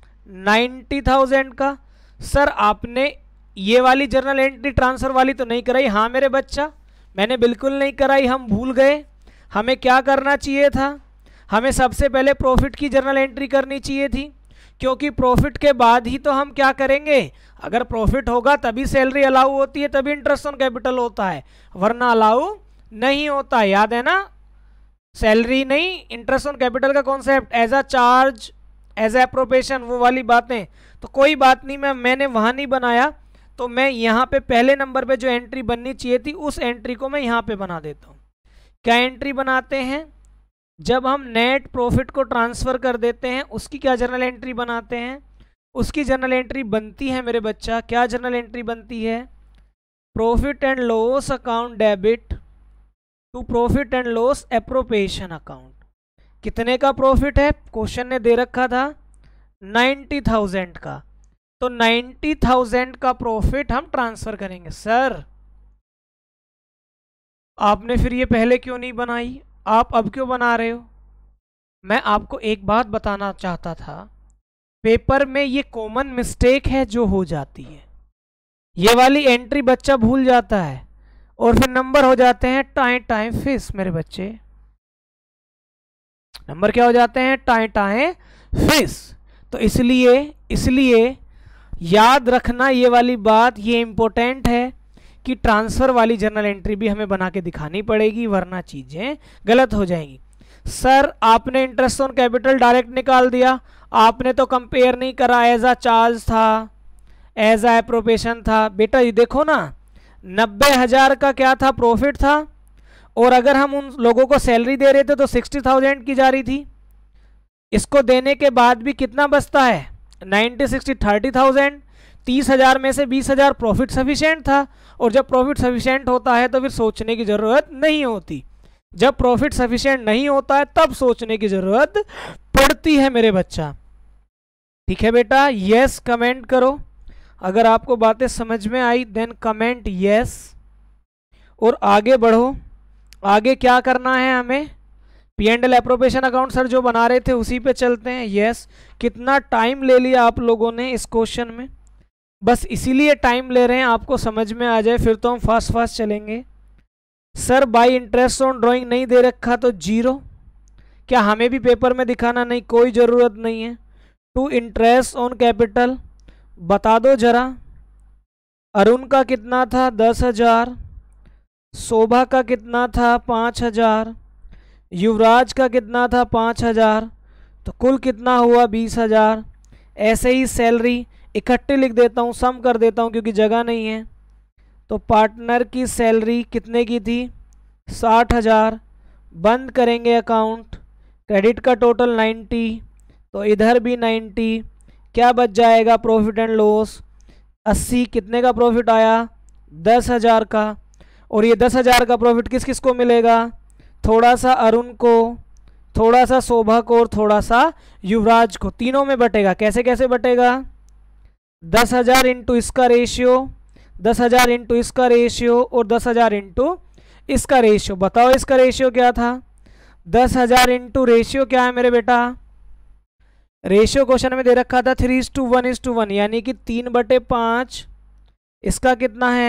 90,000 का। सर आपने ये वाली जर्नल एंट्री ट्रांसफर वाली तो नहीं कराई। हाँ मेरे बच्चा, मैंने बिल्कुल नहीं कराई, हम भूल गए। हमें क्या करना चाहिए था, हमें सबसे पहले प्रॉफिट की जर्नल एंट्री करनी चाहिए थी, क्योंकि प्रॉफिट के बाद ही तो हम क्या करेंगे। अगर प्रॉफिट होगा तभी सैलरी अलाउ होती है, तभी इंटरेस्ट ऑन कैपिटल होता है, वरना अलाउ नहीं होता। याद है ना, सैलरी नहीं, इंटरेस्ट ऑन कैपिटल का concept, as a charge, as appropriation, वो वाली बातें। तो कोई बात नहीं, मैंने वहाँ नहीं बनाया, तो मैं यहाँ पे पहले नंबर पे जो एंट्री बननी चाहिए थी उस एंट्री को मैं यहाँ पे बना देता हूँ। क्या एंट्री बनाते हैं, जब हम नेट प्रॉफिट को ट्रांसफ़र कर देते हैं उसकी क्या जर्नल एंट्री बनाते हैं। उसकी जर्नल एंट्री बनती है मेरे बच्चा, क्या जर्नल एंट्री बनती है, profit and loss account debit to profit and loss appropriation account. कितने का प्रॉफिट है, क्वेश्चन ने दे रखा था 90,000 का, तो 90,000 का प्रॉफिट हम ट्रांसफर करेंगे। सर आपने फिर ये पहले क्यों नहीं बनाई, आप अब क्यों बना रहे हो। मैं आपको एक बात बताना चाहता था, पेपर में ये कॉमन मिस्टेक है जो हो जाती है। ये वाली एंट्री बच्चा भूल जाता है और फिर नंबर हो जाते हैं टाइम टाइम फिस। मेरे बच्चे नंबर क्या हो जाते हैं, टाइम टाइम फिस। तो इसलिए याद रखना ये वाली बात, ये इंपॉर्टेंट है कि ट्रांसफ़र वाली जर्नल एंट्री भी हमें बना के दिखानी पड़ेगी, वरना चीज़ें गलत हो जाएंगी। सर आपने इंटरेस्ट ऑन कैपिटल डायरेक्ट निकाल दिया, आपने तो कंपेयर नहीं करा, एज अ चार्ज था, एज अ एप्रोप्रिएशन था। बेटा ये देखो ना, 90,000 का क्या था, प्रॉफिट था, और अगर हम उन लोगों को सैलरी दे रहे थे तो 60,000 की जा रही थी। इसको देने के बाद भी कितना बचता है, 90 60 30,000। 30,000 में से 20,000 प्रॉफिट सफिशिएंट था, और जब प्रॉफिट सफिशिएंट होता है तो फिर सोचने की ज़रूरत नहीं होती। जब प्रॉफिट सफिशिएंट नहीं होता है तब सोचने की ज़रूरत पड़ती है मेरे बच्चा। ठीक है बेटा, यस कमेंट करो अगर आपको बातें समझ में आई, देन कमेंट यस और आगे बढ़ो। आगे क्या करना है हमें, P and L appropriation account sir जो बना रहे थे उसी पे चलते हैं। यस, कितना टाइम ले लिया आप लोगों ने इस क्वेश्चन में, बस इसीलिए टाइम ले रहे हैं, आपको समझ में आ जाए, फिर तो हम फास्ट चलेंगे। Sir by interest on drawing नहीं दे रखा तो 0, क्या हमें भी पेपर में दिखाना, नहीं कोई ज़रूरत नहीं है। टू इंटरेस्ट ऑन कैपिटल बता दो जरा, अरुण का कितना था 10,000, शोभा का कितना था 5,000, युवराज का कितना था 5,000, तो कुल कितना हुआ 20,000। ऐसे ही सैलरी इकट्ठे लिख देता हूँ, सम कर देता हूँ क्योंकि जगह नहीं है। तो पार्टनर की सैलरी कितने की थी 60,000, बंद करेंगे अकाउंट, क्रेडिट का टोटल 90, तो इधर भी 90, क्या बच जाएगा प्रॉफिट एंड लॉस 80 कितने का प्रॉफिट आया? 10,000 का। और ये 10,000 का प्रॉफिट किस किस को मिलेगा? थोड़ा सा अरुण को, थोड़ा सा शोभा को और थोड़ा सा युवराज को, तीनों में बटेगा। कैसे कैसे बटेगा? 10,000 इंटू इसका रेशियो, 10,000 इंटू इसका रेशियो और 10,000 इंटू इसका रेशियो। बताओ इसका रेशियो क्या था? 10,000 इंटू रेशियो क्या है मेरे बेटा? रेशियो क्वेश्चन में दे रखा था 3:1:1, यानी कि 3/5। इसका कितना है?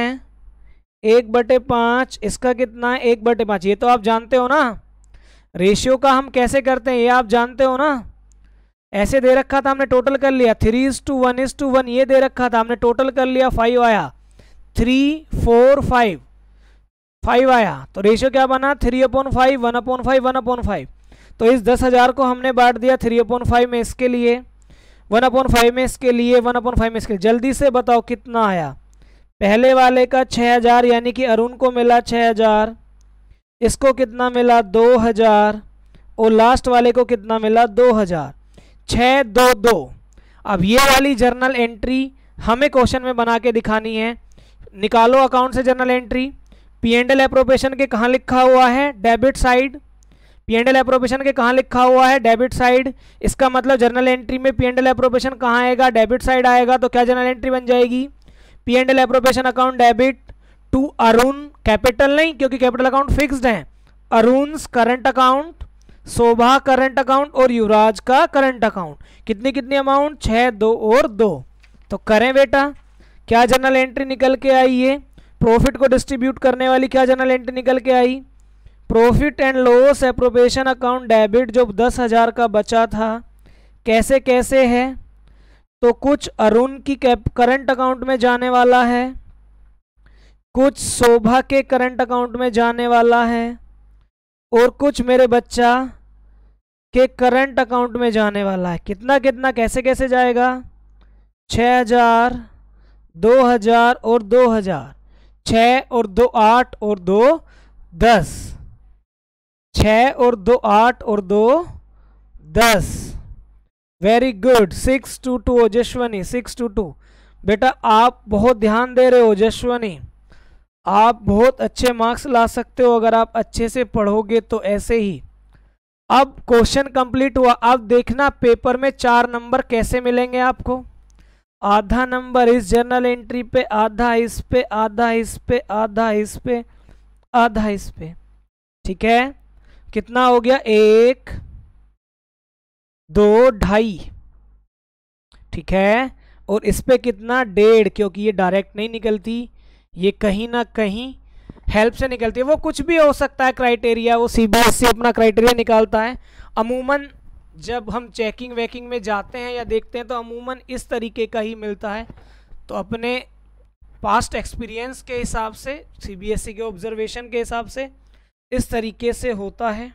1/5। इसका कितना है? 1/5। ये तो आप जानते हो ना, रेशियो का हम कैसे करते हैं ये आप जानते हो ना। ऐसे दे रखा था, हमने टोटल कर लिया 3:1:1, ये दे रखा था, हमने टोटल कर लिया, 5 आया। 3 4 5 आया, तो रेशियो क्या बना? 3/5, 1/5, 1/5। तो इस 10,000 को हमने बांट दिया 3/5 में इसके लिए, 1/5 में इसके लिए, 1/5 में इसके लिए। जल्दी से बताओ कितना आया? पहले वाले का 6,000, यानी कि अरुण को मिला 6,000, इसको कितना मिला? 2,000, और लास्ट वाले को कितना मिला? 2,000। 6 2 2। अब ये वाली जर्नल एंट्री हमें क्वेश्चन में बना के दिखानी है। निकालो अकाउंट से जर्नल एंट्री। P&L एप्रोप्रिएशन के कहाँ लिखा हुआ है? Debit side. P&L एप्रोप्रिएशन के कहाँ लिखा हुआ है? Debit side. इसका मतलब जर्नल एंट्री में P&L एप्रोप्रिएशन कहाँ आएगा? डेबिट साइड आएगा। तो क्या जर्नल एंट्री बन जाएगी? P&L appropriation account debit to Arun, capital नहीं क्योंकि कैपिटल अकाउंट फिक्स्ड है, Arun's current account, Shobha current account और युवराज का करंट अकाउंट। कितनी कितनी अमाउंट? 6 2 और 2। तो करें बेटा, क्या जर्नल एंट्री निकल के आई? ये प्रॉफिट को डिस्ट्रीब्यूट करने वाली क्या जर्नल एंट्री निकल के आई? Profit and loss appropriation account debit जो 10,000 का बचा था। कैसे कैसे है? तो कुछ अरुण की करंट अकाउंट में जाने वाला है, कुछ शोभा के करंट अकाउंट में जाने वाला है, और कुछ मेरे बच्चा के करंट अकाउंट में जाने वाला है। कितना कितना कैसे कैसे जाएगा? 6,000, 2,000 और 2,000। 6 और 2 8 और 2 10। 6 और 2 8 और 2 10। Very good. 6 2 2 ओजस्वनी, 6 2 2। बेटा आप बहुत ध्यान दे रहे हो ओजस्वनी, आप बहुत अच्छे मार्क्स ला सकते हो अगर आप अच्छे से पढ़ोगे तो ऐसे ही। अब क्वेश्चन कंप्लीट हुआ। अब देखना पेपर में 4 नंबर कैसे मिलेंगे आपको। आधा नंबर इस जर्नल एंट्री पे, आधा इस पे, आधा इस पे, आधा इस पे, आधा इस पे। ठीक है, कितना हो गया? 1 2 2.5। ठीक है, और इस पे कितना? 1.5, क्योंकि ये डायरेक्ट नहीं निकलती, ये कहीं ना कहीं हेल्प से निकलती है। वो कुछ भी हो सकता है क्राइटेरिया, वो CBSE अपना क्राइटेरिया निकालता है। अमूमन जब हम चेकिंग वेकिंग में जाते हैं या देखते हैं तो अमूमन इस तरीके का ही मिलता है। तो अपने पास्ट एक्सपीरियंस के हिसाब से, CBSE के ऑब्जर्वेशन के हिसाब से इस तरीके से होता है।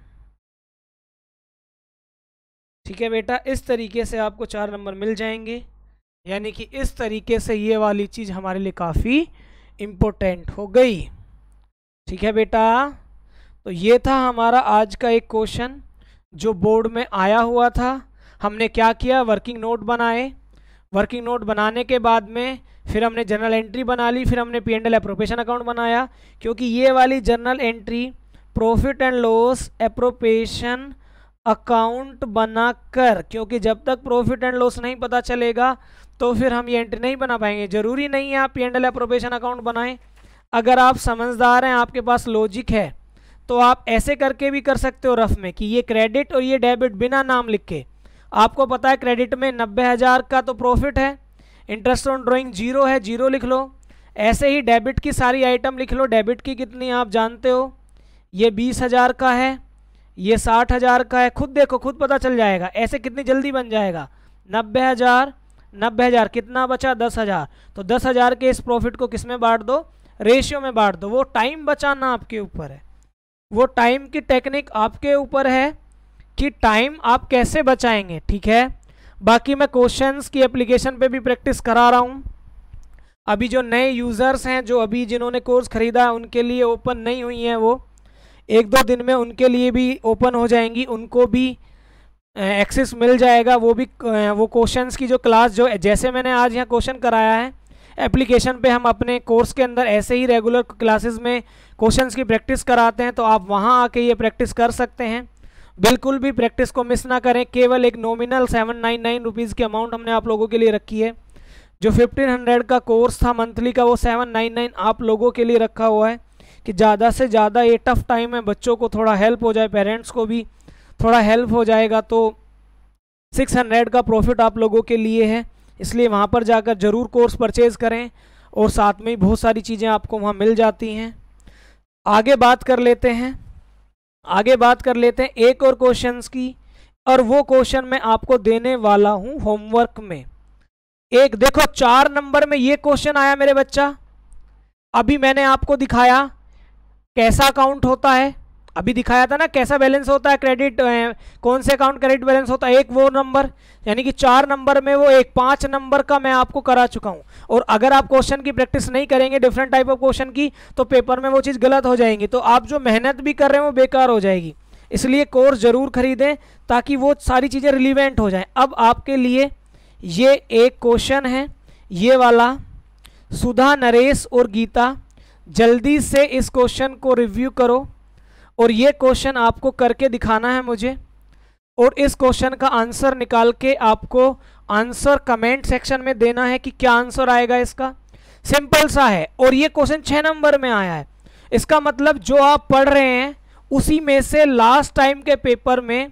ठीक है बेटा, इस तरीके से आपको 4 नंबर मिल जाएंगे, यानी कि इस तरीके से ये वाली चीज़ हमारे लिए काफ़ी इम्पोर्टेंट हो गई। ठीक है बेटा, तो ये था हमारा आज का एक क्वेश्चन जो बोर्ड में आया हुआ था। हमने क्या किया? वर्किंग नोट बनाए। वर्किंग नोट बनाने के बाद में फिर हमने जर्नल एंट्री बना ली, फिर हमने P&L एप्रोप्रिएशन अकाउंट बनाया, क्योंकि ये वाली journal entry profit and loss appropriation account बनाकर, क्योंकि जब तक प्रॉफिट एंड लॉस नहीं पता चलेगा तो फिर हम ये एंट्री नहीं बना पाएंगे। ज़रूरी नहीं है आप P&L एप्रोप्रिएशन अकाउंट बनाएं। अगर आप समझदार हैं, आपके पास लॉजिक है, तो आप ऐसे करके भी कर सकते हो रफ में कि ये क्रेडिट और ये डेबिट बिना नाम लिख के। आपको पता है क्रेडिट में 90,000 का तो प्रॉफिट है, इंटरेस्ट ऑन ड्राइंग 0 है, 0 लिख लो। ऐसे ही डेबिट की सारी आइटम लिख लो। डेबिट की कितनी आप जानते हो, ये 20,000 का है, ये 60,000 का है। खुद देखो, खुद पता चल जाएगा। ऐसे कितनी जल्दी बन जाएगा? 90,000, 90,000 कितना बचा? 10,000। तो 10,000 के इस प्रॉफिट को किस में बांट दो? रेशियो में बांट दो। वो टाइम बचाना आपके ऊपर है, वो टाइम की टेक्निक आपके ऊपर है कि टाइम आप कैसे बचाएंगे। ठीक है, बाकी मैं क्वेश्चंस की एप्लीकेशन पे भी प्रैक्टिस करा रहा हूँ। अभी जो नए यूज़र्स हैं, जो अभी जिन्होंने कोर्स ख़रीदा है, उनके लिए ओपन नहीं हुई हैं, वो 1-2 दिन में उनके लिए भी ओपन हो जाएंगी, उनको भी एक्सेस मिल जाएगा। वो भी वो क्वेश्चंस की जो क्लास, जो जैसे मैंने आज यहाँ क्वेश्चन कराया है, एप्लीकेशन पे हम अपने कोर्स के अंदर ऐसे ही रेगुलर क्लासेस में क्वेश्चंस की प्रैक्टिस कराते हैं, तो आप वहां आके ये प्रैक्टिस कर सकते हैं। बिल्कुल भी प्रैक्टिस को मिस ना करें। केवल एक नॉमिनल 799 रुपीज़ की अमाउंट हमने आप लोगों के लिए रखी है। जो 1500 का कोर्स था मंथली का, वो 799 आप लोगों के लिए रखा हुआ है कि ज़्यादा से ज़्यादा ये टफ टाइम है, बच्चों को थोड़ा हेल्प हो जाए, पेरेंट्स को भी थोड़ा हेल्प हो जाएगा। तो 600 का प्रॉफिट आप लोगों के लिए है, इसलिए वहाँ पर जाकर ज़रूर कोर्स परचेज़ करें और साथ में ही बहुत सारी चीज़ें आपको वहाँ मिल जाती हैं। आगे बात कर लेते हैं एक और क्वेश्चंस की, और वो क्वेश्चन मैं आपको देने वाला हूँ होमवर्क में। एक देखो 4 नंबर में ये क्वेश्चन आया मेरे बच्चा। अभी मैंने आपको दिखाया कैसा अकाउंट होता है, अभी दिखाया था ना कैसा बैलेंस होता है, क्रेडिट कौन से अकाउंट क्रेडिट बैलेंस होता है, एक वो नंबर, यानी कि 4 नंबर में वो एक 5 नंबर का मैं आपको करा चुका हूं। और अगर आप क्वेश्चन की प्रैक्टिस नहीं करेंगे डिफरेंट टाइप ऑफ क्वेश्चन की, तो पेपर में वो चीज़ गलत हो जाएंगी, तो आप जो मेहनत भी कर रहे हैं वो बेकार हो जाएगी। इसलिए कोर्स जरूर खरीदें ताकि वो सारी चीज़ें रिलीवेंट हो जाएं। अब आपके लिए ये एक क्वेश्चन है, ये वाला, सुधा, नरेश और गीता, जल्दी से इस क्वेश्चन को रिव्यू करो और ये क्वेश्चन आपको करके दिखाना है मुझे, और इस क्वेश्चन का आंसर निकाल के आपको आंसर कमेंट सेक्शन में देना है कि क्या आंसर आएगा इसका। सिंपल सा है, और ये क्वेश्चन 6 नंबर में आया है। इसका मतलब जो आप पढ़ रहे हैं उसी में से लास्ट टाइम के पेपर में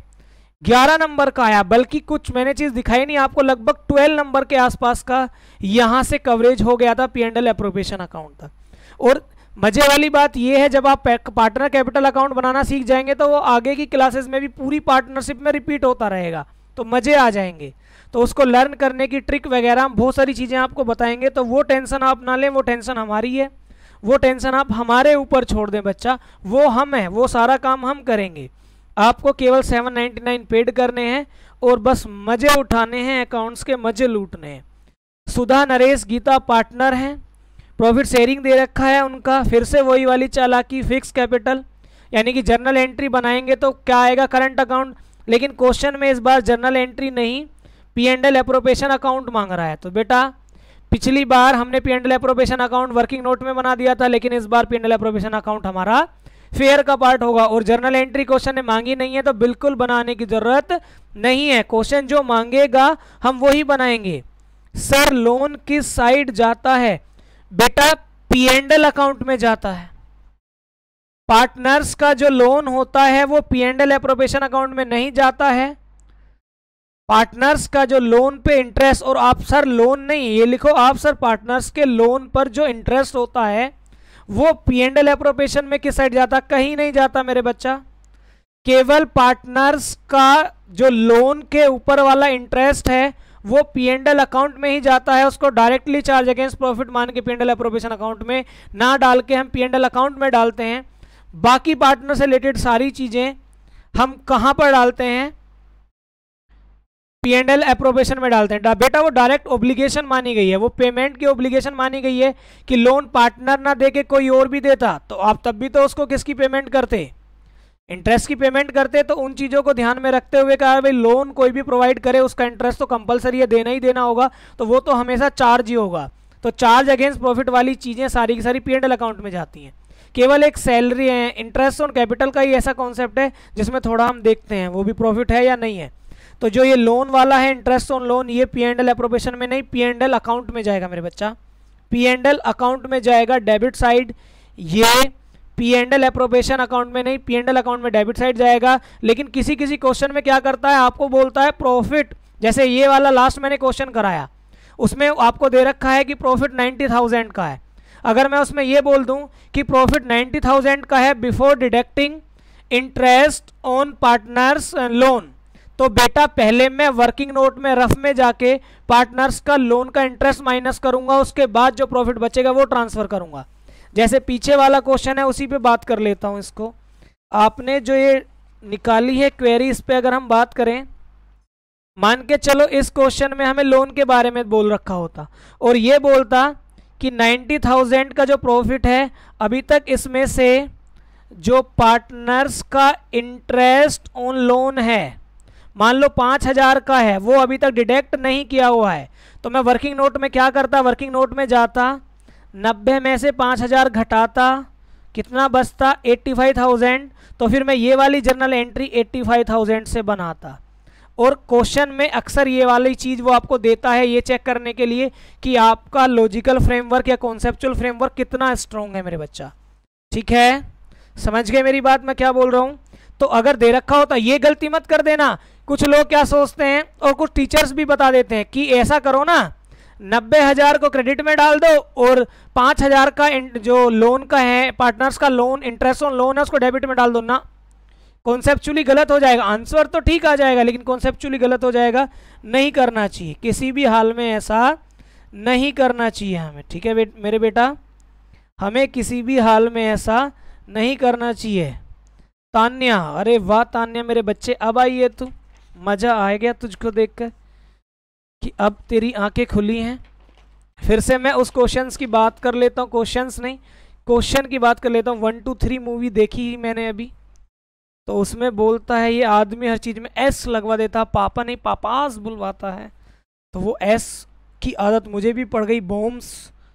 11 नंबर का आया, बल्कि कुछ मैंने चीज़ दिखाई नहीं आपको, लगभग 12 नंबर के आसपास का यहाँ से कवरेज हो गया था P&L एप्रोप्रिएशन अकाउंट तक। और मजे वाली बात यह है, जब आप पार्टनर कैपिटल अकाउंट बनाना सीख जाएंगे तो वो आगे की क्लासेस में भी पूरी पार्टनरशिप में रिपीट होता रहेगा, तो मजे आ जाएंगे। तो उसको लर्न करने की ट्रिक वगैरह हम बहुत सारी चीज़ें आपको बताएंगे, तो वो टेंशन आप ना लें, वो टेंशन हमारी है, वो टेंशन आप हमारे ऊपर छोड़ दें बच्चा, वो हम हैं, वो सारा काम हम करेंगे। आपको केवल 799 पेड करने हैं और बस मजे उठाने हैं, अकाउंट्स के मजे लूटने हैं। सुधा, नरेश, गीता पार्टनर हैं, प्रॉफिट शेयरिंग दे रखा है उनका, फिर से वही वाली चालाकी, फिक्स कैपिटल, यानी कि जर्नल एंट्री बनाएंगे तो क्या आएगा, करंट अकाउंट। लेकिन क्वेश्चन में इस बार जर्नल एंट्री नहीं, P&L एप्रोप्रिएशन अकाउंट मांग रहा है। तो बेटा पिछली बार हमने P&L appropriation account working note में बना दिया था, लेकिन इस बार P&L एप्रोप्रिएशन अकाउंट हमारा फेयर का पार्ट होगा, और जर्नल एंट्री क्वेश्चन ने मांगी नहीं है, तो बिल्कुल बनाने की जरूरत नहीं है। क्वेश्चन जो मांगेगा हम वही बनाएंगे। सर लोन किस साइड जाता है, बेटा P&L अकाउंट में जाता है। पार्टनर्स का जो लोन होता है वो P&L एप्रोप्रिएशन अकाउंट में नहीं जाता है। पार्टनर्स का जो लोन पे इंटरेस्ट, और आप सर लोन नहीं, ये लिखो आप सर, पार्टनर्स के लोन पर जो इंटरेस्ट होता है वो P&L एप्रोप्रिएशन में किस साइड जाता, कहीं नहीं जाता मेरे बच्चा। केवल पार्टनर्स का जो लोन के ऊपर वाला इंटरेस्ट है वो P&L अकाउंट में ही जाता है, उसको डायरेक्टली चार्ज अगेंस्ट प्रॉफिट मान के P&L एप्रोप्रिएशन अकाउंट में ना डाल के हम P&L अकाउंट में डालते हैं। बाकी पार्टनर से रिलेटेड सारी चीजें हम कहां पर डालते हैं, P&L एप्रोप्रिएशन में डालते हैं। बेटा वो डायरेक्ट ओब्लिगेशन मानी गई है, वो पेमेंट की ओब्लिगेशन मानी गई है कि लोन पार्टनर ना दे के कोई और भी देता तो आप तब भी तो उसको किसकी पेमेंट करते, इंटरेस्ट की पेमेंट करते। तो उन चीज़ों को ध्यान में रखते हुए कहा भाई लोन कोई भी प्रोवाइड करे उसका इंटरेस्ट तो कंपलसरी है, देना ही देना होगा, तो वो तो हमेशा चार्ज ही होगा। तो चार्ज अगेंस्ट प्रॉफिट वाली चीज़ें सारी की सारी P&L अकाउंट में जाती हैं। केवल एक सैलरी है, इंटरेस्ट ऑन कैपिटल का ही ऐसा कॉन्सेप्ट है जिसमें थोड़ा हम देखते हैं वो भी प्रॉफिट है या नहीं है। तो जो ये लोन वाला है, इंटरेस्ट ऑन लोन, ये P&L एप्रोप्रिएशन में नहीं, P&L अकाउंट में जाएगा मेरे बच्चा, P&L अकाउंट में जाएगा डेबिट साइड। ये P&L एप्रोप्रिएशन अकाउंट में नहीं, P&L अकाउंट में डेबिट साइड जाएगा। लेकिन किसी किसी क्वेश्चन में क्या करता है, आपको बोलता है प्रॉफिट, जैसे ये वाला लास्ट मैंने क्वेश्चन कराया उसमें आपको दे रखा है कि प्रॉफिट 90,000 का है। अगर मैं उसमें ये बोल दूं कि प्रॉफिट 90,000 का है before deducting interest on partners loan, तो बेटा पहले मैं वर्किंग नोट में रफ में जाके पार्टनर्स का लोन का इंटरेस्ट माइनस करूंगा, उसके बाद जो प्रॉफिट बचेगा वो ट्रांसफर करूंगा। जैसे पीछे वाला क्वेश्चन है उसी पे बात कर लेता हूं। इसको आपने जो ये निकाली है क्वेरी, इस पे अगर हम बात करें, मान के चलो इस क्वेश्चन में हमें लोन के बारे में बोल रखा होता और ये बोलता कि 90,000 का जो प्रॉफिट है, अभी तक इसमें से जो पार्टनर्स का इंटरेस्ट ऑन लोन है, मान लो 5000 का है, वो अभी तक डिडक्ट नहीं किया हुआ है, तो मैं वर्किंग नोट में क्या करता, वर्किंग नोट में जाता, 90 में से 5000 घटाता, कितना बचता 85,000, तो फिर मैं ये वाली जर्नल एंट्री 85,000 से बनाता। और क्वेश्चन में अक्सर ये वाली चीज़ वो आपको देता है ये चेक करने के लिए कि आपका लॉजिकल फ्रेमवर्क या कॉन्सेप्चुअल फ्रेमवर्क कितना स्ट्रॉन्ग है मेरे बच्चा। ठीक है, समझ गए मेरी बात मैं क्या बोल रहा हूँ। तो अगर दे रखा हो तो ये गलती मत कर देना। कुछ लोग क्या सोचते हैं और कुछ टीचर्स भी बता देते हैं कि ऐसा करो ना, 90,000 को क्रेडिट में डाल दो और 5,000 का जो लोन का है, पार्टनर्स का लोन, इंटरेस्ट ऑन लोन है, उसको डेबिट में डाल दो ना। कॉन्सेप्चुअली गलत हो जाएगा, आंसर तो ठीक आ जाएगा लेकिन कॉन्सेप्चुअली गलत हो जाएगा। नहीं करना चाहिए, किसी भी हाल में ऐसा नहीं करना चाहिए हमें। ठीक है मेरे बेटा, हमें किसी भी हाल में ऐसा नहीं करना चाहिए। तान्या, अरे वाह तान्या मेरे बच्चे, अब आई है तू, मज़ा आ गया तुझको देखकर कि अब तेरी आंखें खुली हैं। फिर से मैं उस क्वेश्चंस की बात कर लेता हूँ, क्वेश्चंस नहीं क्वेश्चन की बात कर लेता हूँ। 1 2 3 मूवी देखी ही मैंने अभी, तो उसमें बोलता है ये आदमी हर चीज़ में एस लगवा देता, पापा नहीं पापास बुलवाता है, तो वो एस की आदत मुझे भी पड़ गई। बॉम्स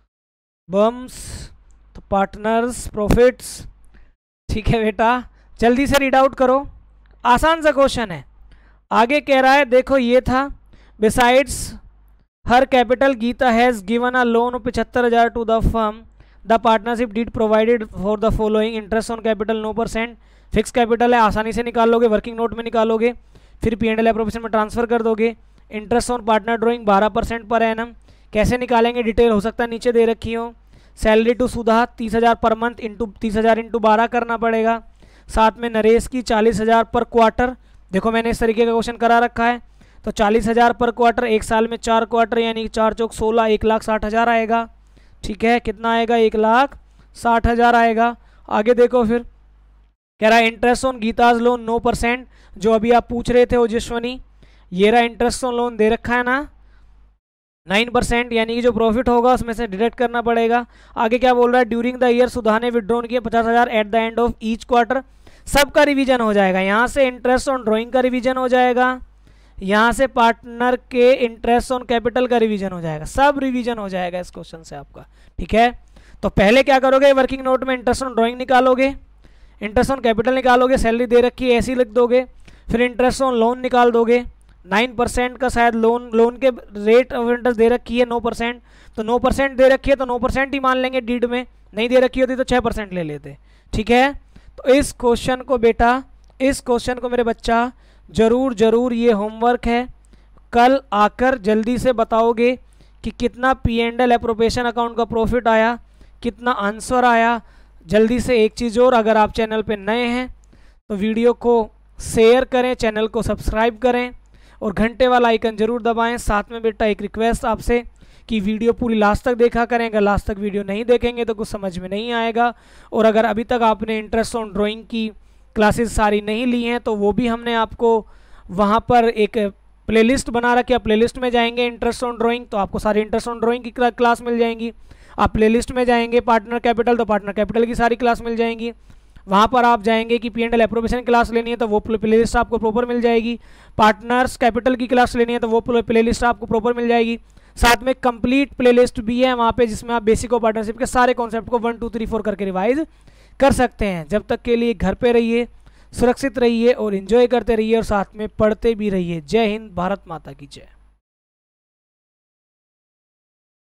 बम्स तो पार्टनर्स प्रॉफिट्स। ठीक है बेटा, जल्दी से रीड आउट करो, आसान सा क्वेश्चन है। आगे कह रहा है, देखो ये था, besides her capital Geeta has given a loan of 75,000 to the firm, the partnership deed provided for the following, interest on capital 9%, fix capital है आसानी से निकाल लोगे, वर्किंग नोट में निकालोगे, फिर P&L एप्रोप्रिएशन में ट्रांसफर कर दोगे। Interest on partner drawing 12% per annum, कैसे निकालेंगे डिटेल हो सकता है नीचे दे रखी हो। Salary to Sudha 30,000 per month into 30,000 into 12 करना पड़ेगा। साथ में नरेश की 40,000 पर क्वार्टर, देखो मैंने इस तरीके का क्वेश्चन करा रखा है, तो 40,000 पर क्वार्टर, एक साल में 4 क्वार्टर यानी 4 चौक 16, 1,60,000 आएगा। ठीक है, कितना आएगा 1,60,000 आएगा। आगे देखो फिर कह रहा है इंटरेस्ट ऑन गीताज लोन 9%, जो अभी आप पूछ रहे थे ओजस्वनी, ये रहा इंटरेस्ट ऑन लोन दे रखा है ना 9%, यानी कि जो प्रॉफिट होगा उसमें से डिडक्ट करना पड़ेगा। आगे क्या बोल रहा है, ड्यूरिंग द ईयर सुधा ने विड्रॉन किया 50,000 at the end of each quarter. सबका रिवीजन हो जाएगा, यहाँ से इंटरेस्ट ऑन ड्राइंग का रिवीजन हो जाएगा, यहाँ से पार्टनर के इंटरेस्ट ऑन कैपिटल का रिवीजन हो जाएगा, सब रिवीजन हो जाएगा इस क्वेश्चन से आपका। ठीक है, तो पहले क्या करोगे, वर्किंग नोट में इंटरेस्ट ऑन ड्राइंग निकालोगे, इंटरेस्ट ऑन कैपिटल निकालोगे, सैलरी दे रखी है ऐसी लिख दोगे, फिर इंटरेस्ट ऑन लोन निकाल दोगे, 9% का शायद लोन के रेट ऑफ इंटरेस्ट दे रखी है 9%, तो 9% दे रखी है तो 9% ही मान लेंगे डीड में, नहीं दे रखी होती तो 6% ले लेते। ठीक है, तो इस क्वेश्चन को बेटा, इस क्वेश्चन को मेरे बच्चा ज़रूर ये होमवर्क है, कल आकर जल्दी से बताओगे कि कितना P&L एप्रोप्रिएशन अकाउंट का प्रॉफिट आया, कितना आंसर आया। जल्दी से एक चीज़ और, अगर आप चैनल पे नए हैं तो वीडियो को शेयर करें, चैनल को सब्सक्राइब करें और घंटे वाला आइकन जरूर दबाएं। साथ में बेटा एक रिक्वेस्ट आपसे कि वीडियो पूरी लास्ट तक देखा करें, अगर लास्ट तक वीडियो नहीं देखेंगे तो कुछ समझ में नहीं आएगा। और अगर अभी तक आपने इंटरेस्ट ऑन ड्राइंग की क्लासेस सारी नहीं ली हैं तो वो भी हमने आपको वहाँ पर एक प्लेलिस्ट बना रखी है, प्लेलिस्ट में जाएंगे इंटरेस्ट ऑन ड्राइंग तो आपको सारी इंटरेस्ट ऑन ड्राइंग की क्लास मिल जाएंगी। आप प्लेलिस्ट में जाएंगे पार्टनर कैपिटल तो पार्टनर कैपिटल की सारी क्लास मिल जाएंगी। वहाँ पर आप जाएंगे कि P&L एप्रोप्रिएशन क्लास लेनी है तो वो प्लेलिस्ट आपको प्रॉपर मिल जाएगी। पार्टनर्स कैपिटल की क्लास लेनी है तो वो प्लेलिस्ट आपको प्रॉपर मिल जाएगी। साथ में कंप्लीट प्लेलिस्ट भी है वहाँ पे जिसमें आप बेसिक ऑफ पार्टनरशिप के सारे कॉन्सेप्ट को 1 2 3 4 करके रिवाइज कर सकते हैं। जब तक के लिए घर पे रहिए, सुरक्षित रहिए और एंजॉय करते रहिए और साथ में पढ़ते भी रहिए। जय हिंद, भारत माता की जय।